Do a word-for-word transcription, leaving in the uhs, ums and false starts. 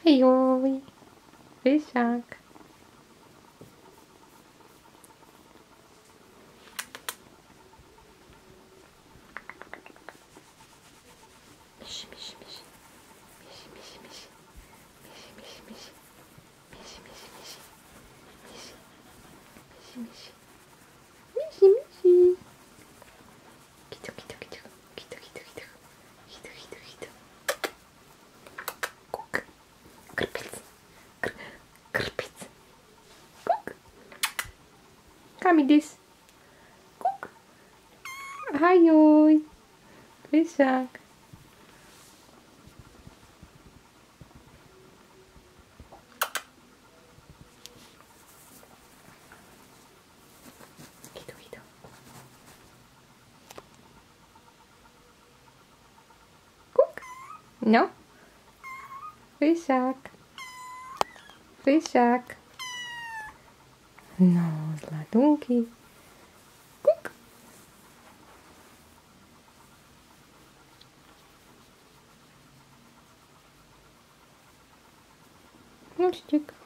Ой, Висяк. Миши, миши, миши. Миши, миши, миши. Миши, миши, миши. Миши, миши, миши. Миши. Миши, миши. Миши, миши. Киту, киту, киту. Киту, киту, киту. Киту, киту, киту. Кук. Крпец. Кр... Крпец. Кук. Ками дес. Кук. Ай-ой. Висяк. Киту, киту. Кук. No. Висяк. Висяк. No, златунький. Кук. Мультик.